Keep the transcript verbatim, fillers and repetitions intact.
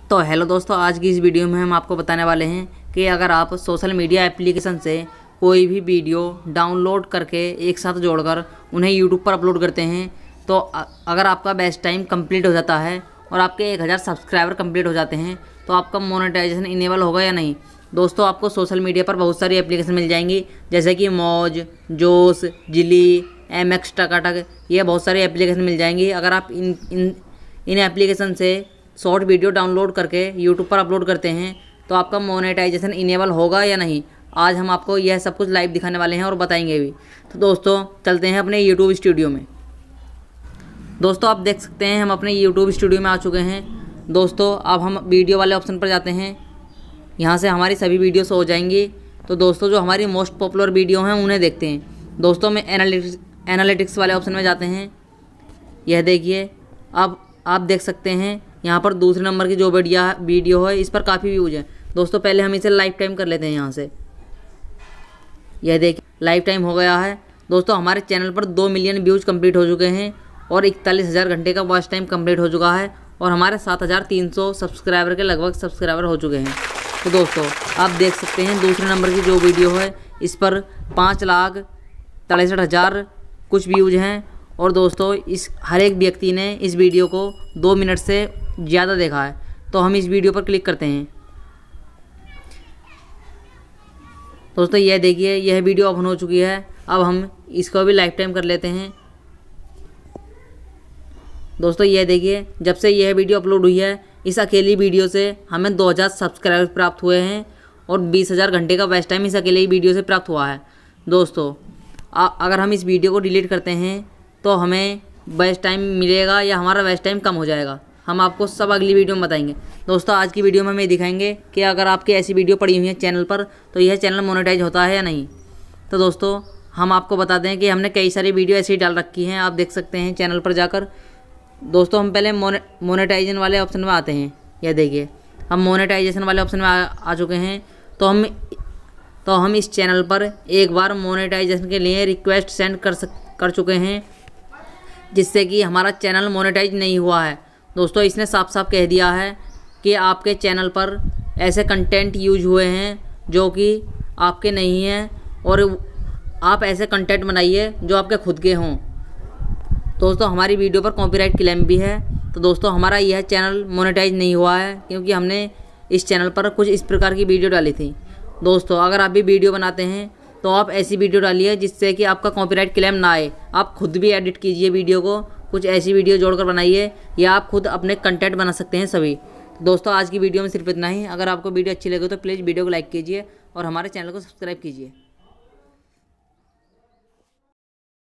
तो हेलो दोस्तों, आज की इस वीडियो में हम आपको बताने वाले हैं कि अगर आप सोशल मीडिया एप्लीकेशन से कोई भी वीडियो डाउनलोड करके एक साथ जोड़कर उन्हें यूट्यूब पर अपलोड करते हैं तो अगर आपका बेस्ट टाइम कंप्लीट हो जाता है और आपके एक हज़ार सब्सक्राइबर कंप्लीट हो जाते हैं तो आपका मोनेटाइजेशन इनेबल होगा या नहीं। दोस्तों, आपको सोशल मीडिया पर बहुत सारी एप्लीकेशन मिल जाएंगी जैसे कि मौज, जोश, जिली, एम एक्स, टकाटक, ये बहुत सारी एप्लीकेशन मिल जाएंगी। अगर आप इन इन इन एप्लीकेशन से शॉर्ट वीडियो डाउनलोड करके यूट्यूब पर अपलोड करते हैं तो आपका मोनेटाइजेशन इनेबल होगा या नहीं, आज हम आपको यह सब कुछ लाइव दिखाने वाले हैं और बताएंगे भी। तो दोस्तों, चलते हैं अपने यूट्यूब स्टूडियो में। दोस्तों, आप देख सकते हैं हम अपने यूट्यूब स्टूडियो में आ चुके हैं। दोस्तों, अब हम वीडियो वाले ऑप्शन पर जाते हैं। यहाँ से हमारी सभी वीडियोस हो जाएंगी। तो दोस्तों, जो हमारी मोस्ट पॉपुलर वीडियो हैं उन्हें देखते हैं। दोस्तों, में एनालिटिक्स एनालिटिक्स वाले ऑप्शन में जाते हैं। यह देखिए, अब आप देख सकते हैं यहाँ पर दूसरे नंबर की जो वीडियो वीडियो है इस पर काफ़ी व्यूज हैं। दोस्तों, पहले हम इसे लाइफ टाइम कर लेते हैं। यहाँ से यह देखिए, लाइफ टाइम हो गया है। दोस्तों, हमारे चैनल पर दो मिलियन व्यूज कंप्लीट हो चुके हैं और इकतालीस हज़ार घंटे का वॉच टाइम कंप्लीट हो चुका है और हमारे सात हज़ार तीन सौ सब्सक्राइबर के लगभग सब्सक्राइबर हो चुके हैं। तो दोस्तों, आप देख सकते हैं दूसरे नंबर की जो वीडियो है इस पर पाँच लाख तिरसठ हज़ार कुछ व्यूज हैं और दोस्तों, इस हर एक व्यक्ति ने इस वीडियो को दो मिनट से ज़्यादा देखा है। तो हम इस वीडियो पर क्लिक करते हैं। दोस्तों, यह देखिए, यह वीडियो ओपन हो चुकी है। अब हम इसको भी लाइफ टाइम कर लेते हैं। दोस्तों, यह देखिए, जब से यह वीडियो अपलोड हुई है इस अकेली वीडियो से हमें दो हज़ार सब्सक्राइबर प्राप्त हुए हैं और बीस हज़ार घंटे का वॉच टाइम इस अकेले ही वीडियो से प्राप्त हुआ है। दोस्तों, अगर हम इस वीडियो को डिलीट करते हैं तो हमें वॉच टाइम मिलेगा या हमारा वॉच टाइम कम हो जाएगा, हम आपको सब अगली वीडियो में बताएंगे। दोस्तों, आज की वीडियो में हमें दिखाएंगे कि अगर आपकी ऐसी वीडियो पड़ी हुई है चैनल पर तो यह चैनल मोनेटाइज होता है या नहीं। तो दोस्तों, हम आपको बता दें कि हमने कई सारी वीडियो ऐसी डाल रखी हैं, आप देख सकते हैं चैनल पर जाकर। दोस्तों, हम पहले मोने मोनेटाइजेशन वाले ऑप्शन में आते हैं। यह देखिए, हम मोनेटाइजेशन वाले ऑप्शन में आ, आ चुके हैं। तो हम तो हम इस चैनल पर एक बार मोनेटाइजेशन के लिए रिक्वेस्ट सेंड कर सक कर चुके हैं जिससे कि हमारा चैनल मोनेटाइज नहीं हुआ है। दोस्तों, इसने साफ साफ कह दिया है कि आपके चैनल पर ऐसे कंटेंट यूज हुए हैं जो कि आपके नहीं हैं और आप ऐसे कंटेंट बनाइए जो आपके खुद के हों। दोस्तों, हमारी वीडियो पर कॉपीराइट क्लेम भी है। तो दोस्तों, हमारा यह चैनल मोनेटाइज नहीं हुआ है क्योंकि हमने इस चैनल पर कुछ इस प्रकार की वीडियो डाली थी। दोस्तों, अगर आप भी वीडियो बनाते हैं तो आप ऐसी वीडियो डालिए जिससे कि आपका कॉपीराइट क्लेम ना आए। आप खुद भी एडिट कीजिए वीडियो को, कुछ ऐसी वीडियो जोड़कर बनाइए या आप खुद अपने कंटेंट बना सकते हैं सभी। दोस्तों, आज की वीडियो में सिर्फ इतना ही। अगर आपको वीडियो अच्छी लगे तो प्लीज़ वीडियो को लाइक कीजिए और हमारे चैनल को सब्सक्राइब कीजिए।